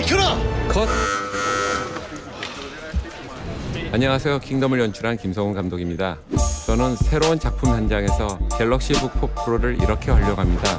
밝혀라! 컷! 안녕하세요. 킹덤을 연출한 김성훈 감독입니다. 저는 새로운 작품 현장에서 갤럭시 북 4 프로를 이렇게 활용합니다.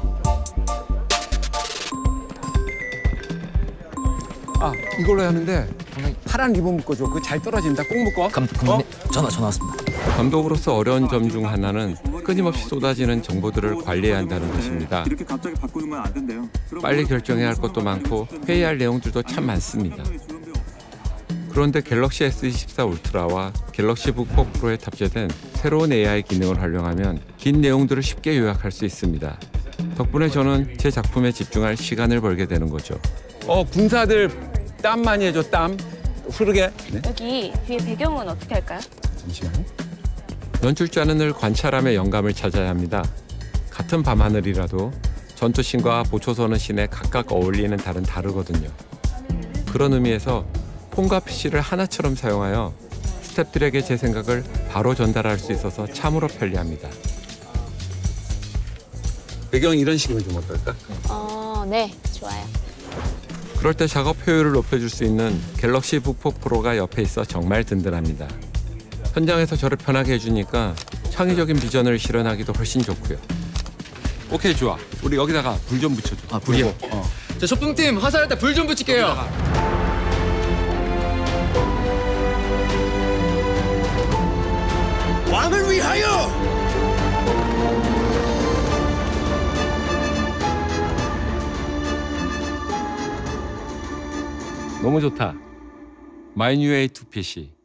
아, 이걸로 하는데 파란 리본 묶어줘. 그거 잘 떨어진다. 꼭 묶어. 감독님, 전화 왔습니다. 감독으로서 어려운 점 중 하나는 끊임없이 쏟아지는 정보들을 관리해야 한다는 것입니다. 이렇게 갑자기 바꾸는 건 안 된대요. 빨리 결정해야 할 것도 많고 회의할 내용들도 참 많습니다. 그런데 갤럭시 S24 울트라와 갤럭시 북 4 프로에 탑재된 새로운 AI 기능을 활용하면 긴 내용들을 쉽게 요약할 수 있습니다. 덕분에 저는 제 작품에 집중할 시간을 벌게 되는 거죠. 군사들 땀 많이 해줘, 땀. 흐르게. 네? 여기 뒤에 배경은 어떻게 할까요? 잠시만요. 연출자는 늘 관찰함의 영감을 찾아야 합니다. 같은 밤하늘이라도 전투씬과 보초서는 씬에 각각 어울리는 달은 다르거든요. 그런 의미에서 폰과 PC를 하나처럼 사용하여 스태프들에게 제 생각을 바로 전달할 수 있어서 참으로 편리합니다. 배경 이런 식이면 좀 어떨까? 네, 좋아요. 그럴 때 작업 효율을 높여줄 수 있는 갤럭시 북 4 프로가 옆에 있어 정말 든든합니다. 현장에서 저를 편하게 해주니까 창의적인 비전을 실현하기도 훨씬 좋고요. 오케이, 좋아. 우리 여기다가 불 좀 붙여줘. 아, 불이요? 저 소품팀 화살할 때 불 좀 붙일게요. 왕을 위하여! 너무 좋다. My New A to PC.